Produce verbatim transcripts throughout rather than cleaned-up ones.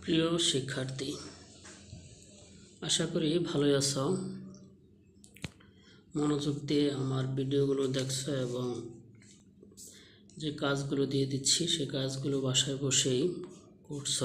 প্রিয় শিক্ষার্থী, আশা করি ভালোই আছো। মনোযোগ দিয়ে আমার ভিডিওগুলো দেখছো এবং যে কাজগুলো দিয়ে দিচ্ছি সে কাজগুলো বাসায় বসেই করছো।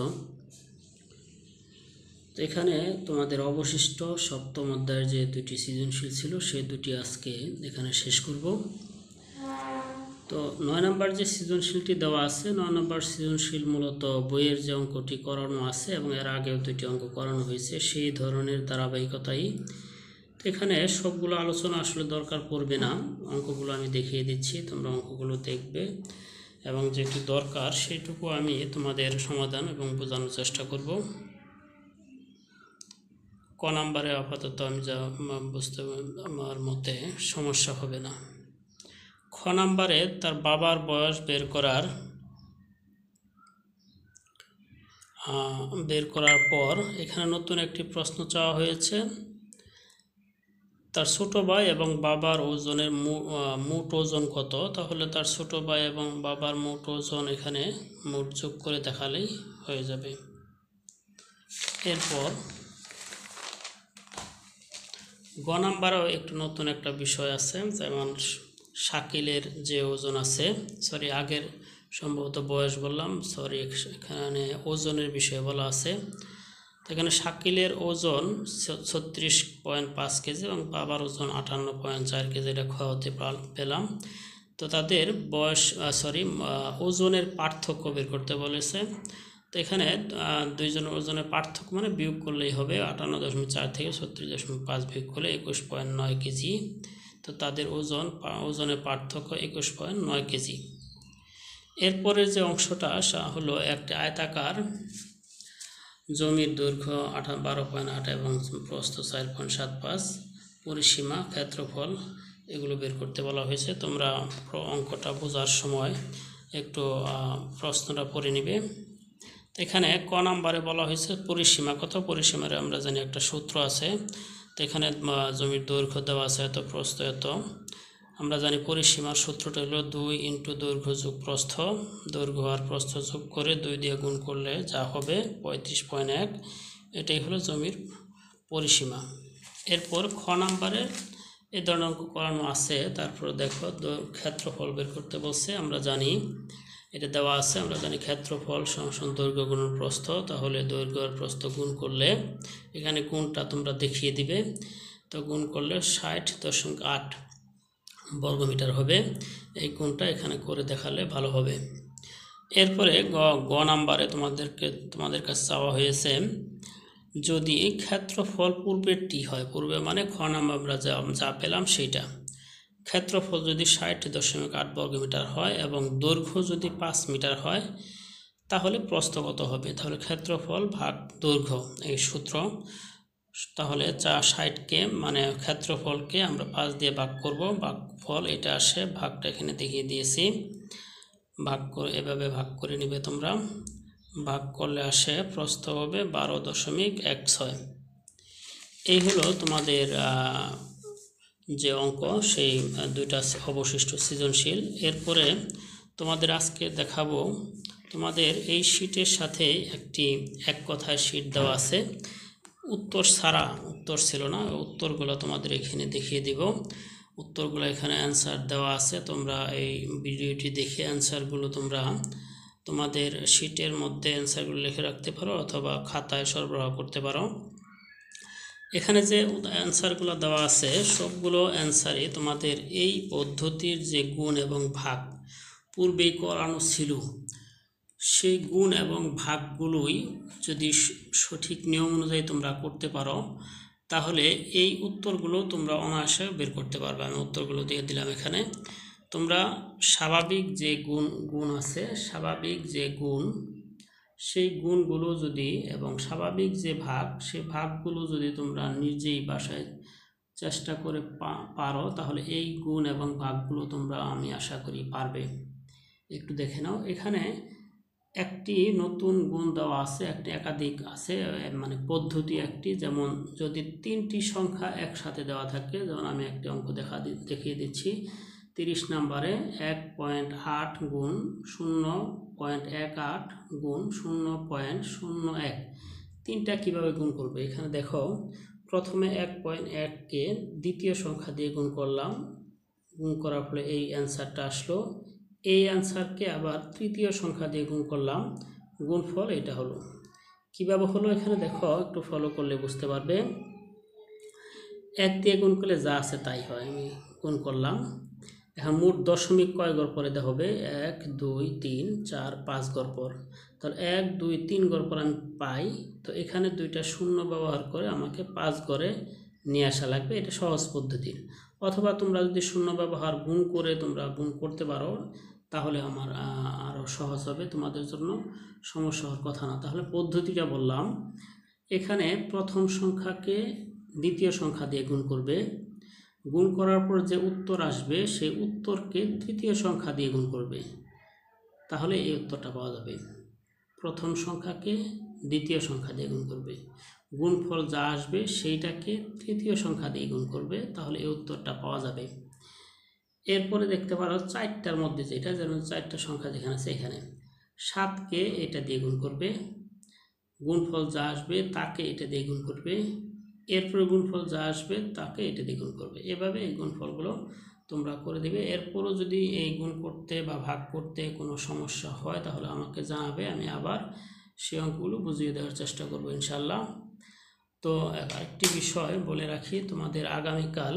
তো এখানে তোমাদের অবশিষ্ট সপ্তম অধ্যায়ের যে দুটি সৃজনশীল ছিল সেই দুটি আজকে এখানে শেষ করব। তো নয় নম্বর যে সৃজনশীলটি দেওয়া আছে, নয় নম্বর সৃজনশীল মূলত বইয়ের যে অঙ্কটি করানো আছে এবং এর আগেও দুটি অঙ্ক করানো হয়েছে সেই ধরনের ধারাবাহিকতাই। তো এখানে সবগুলো আলোচনা আসলে দরকার পড়বে না, অঙ্কগুলো আমি দেখিয়ে দিচ্ছি, তোমরা অঙ্কগুলো দেখবে এবং যেটি দরকার সেটুকু আমি তোমাদের সমাধান এবং বোঝানোর চেষ্টা করব। ক নাম্বারে আপাতত আমি যা বুঝতে আমার মতে সমস্যা হবে না। খ নাম্বারে তার বাবার বয়স বের করার বের করার পর এখানে নতুন একটি প্রশ্ন চাওয়া হয়েছে। তার ছোট ভাই এবং বাবার ওজনের মোট ওজন কত? তাহলে তার ছোট ভাই এবং বাবার মোট ওজন এখানে মোট যোগ করে দেখালেই হয়ে যাবে। এরপর গ নাম্বারেও একটু নতুন একটা বিষয় আছে, যেমন শাকিলের যে ওজন আছে, সরি আগের সম্ভবত বয়স বললাম, সরি এখানে ওজনের বিষয়ে বলা আছে। এখানে শাকিলের ওজন ছত্রিশ পয়েন্ট পাঁচ কেজি এবং বাবার ওজন আটান্ন পয়েন্ট চার কেজি, এটা হতে পেলাম। তো তাদের বয়স সরি ওজনের পার্থক্য বের করতে বলেছে। তো এখানে দুইজনের ওজনের পার্থক্য মানে বিয়োগ করলেই হবে, আটান্ন দশমিক চার থেকে ছত্রিশ দশমিক পাঁচ বিয়োগ করলে একুশ পয়েন্ট নয় কেজি। তো তাদের ওজন ওজনের পার্থক্য একুশ পয়েন্ট নয় কেজি। এরপরের যে অংশটা হলো একটি আয়তাকার জমির দৈর্ঘ্য আঠা বারো পয়েন্ট আট এবং প্রস্থ চার পয়েন্ট সাত পাঁচ, পরিসীমা, ক্ষেত্রফল এগুলো বের করতে বলা হয়েছে। তোমরা অঙ্কটা বোঝার সময় একটু প্রশ্নটা পড়ে নিবে। এখানে ক নাম্বারে বলা হয়েছে পরিসীমা কত। পরিসীমার আমরা জানি একটা সূত্র আছে। তো এখানে জমির দৈর্ঘ্য দেওয়া আছে এত, প্রস্থ এত। আমরা জানি পরিসীমার সূত্রটা হলো দুই ইন্টু দৈর্ঘ্য যোগ প্রস্থ, দৈর্ঘ্য আর প্রস্থ যোগ করে দুই দিয়ে গুণ করলে যা হবে পঁয়ত্রিশ পয়েন্ট এক, এটাই হলো জমির পরিসীমা। এরপর খ নাম্বারে এই ধরনের অঙ্ক করানো আছে। তারপর দেখো ক্ষেত্রফল বের করতে বলছে। আমরা জানি এটা দেওয়া আছে, আমরা জানি ক্ষেত্রফল সমান দৈর্ঘ্য গুণ প্রস্থ। তাহলে দৈর্ঘ্য আর প্রস্থ গুণ করলে এখানে গুণটা তোমরা দেখিয়ে দিবে। তো গুণ করলে ষাট দশমিক আট বর্গমিটার হবে। এই গুণটা এখানে করে দেখালে ভালো হবে। এরপরে গ গ নাম্বারে তোমাদেরকে তোমাদের কাছে চাওয়া হয়েছে যদি ক্ষেত্রফল পূর্বেরটি হয়, পূর্বে মানে খ নাম্বার আমরা যা যা পেলাম সেইটা, ক্ষেত্রফল যদি ষাট দশমিক আট বর্গমিটার হয় এবং দৈর্ঘ্য যদি পাঁচ মিটার হয় তাহলে প্রস্থ কত হবে? তাহলে ক্ষেত্রফল ভাগ দৈর্ঘ্য এই সূত্র। তাহলে চা ষাটকে মানে ক্ষেত্রফলকে আমরা পাঁচ দিয়ে ভাগ করব, ভাগফল এটা আসে, ভাগটা এখানে দেখিয়ে দিয়েছি। ভাগ করে এভাবে ভাগ করে নিবে তোমরা, ভাগ করলে আসে প্রস্থ হবে বারো দশমিক এক ছয়। এই হলো তোমাদের যে অঙ্ক, সেই দুইটা অবশিষ্ট সৃজনশীল। এরপরে তোমাদের আজকে দেখাবো, তোমাদের এই শীটের সাথে একটি এক কথায় শীট দেওয়া আছে, উত্তর ছাড়া, উত্তর ছিল না, উত্তরগুলো তোমাদের এখানে দেখিয়ে দিব। উত্তরগুলো এখানে অ্যান্সার দেওয়া আছে, তোমরা এই ভিডিওটি দেখে অ্যান্সারগুলো তোমরা তোমাদের শীটের মধ্যে অ্যান্সারগুলো লিখে রাখতে পারো অথবা খাতায় সরবরাহ করতে পারো। এখানে যে অ্যান্সারগুলো দেওয়া আছে সবগুলো অ্যান্সারই তোমাদের এই পদ্ধতির যে গুণ এবং ভাগ পূর্বেই করানো ছিল, সেই গুণ এবং ভাগগুলোই যদি সঠিক নিয়ম অনুযায়ী তোমরা করতে পারো তাহলে এই উত্তরগুলো তোমরা অনায়াসে বের করতে পারবে। আমি উত্তরগুলো দিয়ে দিলাম এখানে। তোমরা স্বাভাবিক যে গুণ গুণ আছে, স্বাভাবিক যে গুণ সেই গুণগুলো যদি এবং স্বাভাবিক যে ভাগ সেই ভাগগুলো যদি তোমরা নিজেই বাসায় চেষ্টা করে পারো তাহলে এই গুণ এবং ভাগগুলো তোমরা আমি আশা করি পারবে। একটু দেখে নাও, এখানে একটি নতুন গুণ দেওয়া আছে, একটি একাধিক আছে, মানে পদ্ধতি একটি। যেমন যদি তিনটি সংখ্যা একসাথে দেওয়া থাকে, যেমন আমি একটি অঙ্ক দেখা দেখিয়ে দিচ্ছি, তিরিশ নাম্বারে এক পয়েন্ট আট গুণ শূন্য পয়েন্ট এক আট গুণ শূন্য পয়েন্ট শূন্য এক তিনটা কীভাবে গুণ করবে? এখানে দেখো, প্রথমে এক পয়েন্ট এককে দ্বিতীয় সংখ্যা দিয়ে গুণ করলাম, গুণ করার ফলে এই অ্যান্সারটা আসলো। এই অ্যান্সারকে আবার তৃতীয় সংখ্যা দিয়ে গুণ করলাম, গুণফল এটা হলো। কীভাবে হলো এখানে দেখো, একটু ফলো করলে বুঝতে পারবে। এক দিয়ে গুণ করলে যা আছে তাই হয়, আমি গুণ করলাম। এখন মোট দশমিক কয় ঘর পরে দেওয়া হবে? এক দুই তিন চার পাঁচ ঘর পর। তাহলে এক দুই তিন ঘর পর আমি পাই, তো এখানে দুইটা শূন্য ব্যবহার করে আমাকে পাঁচ ঘরে নিয়ে আসা লাগবে। এটা সহজ পদ্ধতির। অথবা তোমরা যদি শূন্য ব্যবহার গুণ করে তোমরা গুণ করতে পারো, তাহলে আমার আরও সহজ হবে, তোমাদের জন্য সমস্যা হওয়ার কথা না। তাহলে পদ্ধতিটা বললাম, এখানে প্রথম সংখ্যাকে দ্বিতীয় সংখ্যা দিয়ে গুণ করবে, গুণ করার পর যে উত্তর আসবে সেই উত্তরকে তৃতীয় সংখ্যা দিয়ে গুণ করবে, তাহলে এই উত্তরটা পাওয়া যাবে। প্রথম সংখ্যাকে দ্বিতীয় সংখ্যা দিয়ে গুণ করবে, গুণফল যা আসবে সেইটাকে তৃতীয় সংখ্যা দিয়ে গুণ করবে, তাহলে এই উত্তরটা পাওয়া যাবে। এরপরে দেখতে পারো চারটার মধ্যে যেটা, যেমন চারটা সংখ্যা যেখানে আছে এখানে সাতকে এটা দিয়ে গুণ করবে, গুণফল যা আসবে তাকে এটা দিয়ে গুণ করবে, এরপরে গুণফল যা আসবে তাকে এটা দিয়ে গুণ করবে। এভাবে এই গুণফলগুলো তোমরা করে দেবে। এরপরও যদি এই গুণ করতে বা ভাগ করতে কোনো সমস্যা হয় তাহলে আমাকে জানাবে, আমি আবার সেই অঙ্কগুলো বুঝিয়ে দেওয়ার চেষ্টা করব ইনশাল্লাহ। তো একটি বিষয় বলে রাখি, তোমাদের আগামীকাল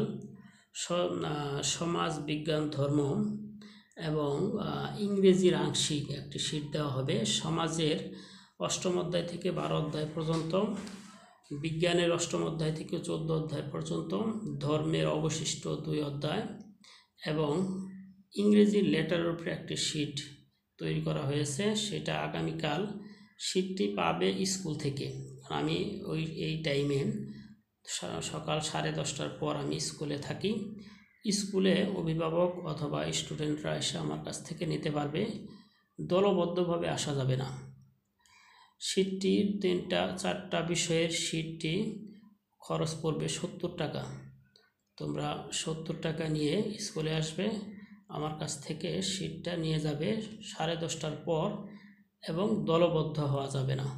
সমাজ বিজ্ঞান ধর্ম এবং ইংরেজির আংশিক একটি শীট দেওয়া হবে। সমাজের অষ্টম অধ্যায় থেকে বারো অধ্যায় পর্যন্ত, বিজ্ঞানের অষ্টম অধ্যায় থেকে চোদ্দ অধ্যায় পর্যন্ত, ধর্মের অবশিষ্ট দুই অধ্যায় এবং ইংরেজি লেটারের উপরে একটি শীট তৈরি করা হয়েছে। সেটা আগামীকাল শীটটি পাবে স্কুল থেকে। আমি ওই এই টাইমে সকাল সাড়ে দশটার পর আমি স্কুলে থাকি। স্কুলে অভিভাবক অথবা স্টুডেন্টরা এসে আমার কাছ থেকে নিতে পারবে, দলবদ্ধভাবে আসা যাবে না। শীটটি তিনটা চারটা বিষয়ের শীটটি খরচ পড়বে সত্তর টাকা। তোমরা সত্তর টাকা নিয়ে স্কুলে আসবে, আমার কাছ থেকে শীটটা নিয়ে যাবে সাড়ে দশটার পর, এবং দলবদ্ধ হওয়া যাবে না।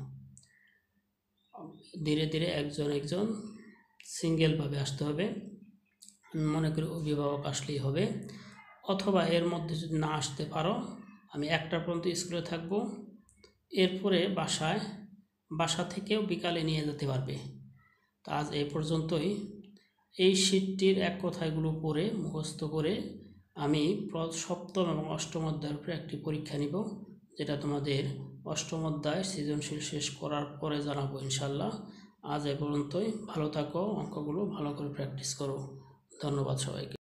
ধীরে ধীরে একজন একজন সিঙ্গেলভাবে আসতে হবে। মনে করি অভিভাবক আসলেই হবে, অথবা এর মধ্যে যদি না আসতে পারো, আমি একটা পর্যন্ত স্কুলে থাকবো, এরপরে বাসায় বাসা থেকেও বিকালে নিয়ে যেতে পারবে। তা আজ এই পর্যন্তই। এই শীটটির এক কথাগুলো পড়ে মুখস্থ করে আমি সপ্তম এবং অষ্টম অধ্যায়ের উপরে একটি পরীক্ষা নিব, যেটা তোমাদের অষ্টম অধ্যায় সৃজনশীল শেষ করার পরে জানাবো ইনশাল্লাহ। আজ এ পর্যন্তই। ভালো থাকো, অঙ্কগুলো ভালো করে প্র্যাকটিস করো। ধন্যবাদ সবাইকে।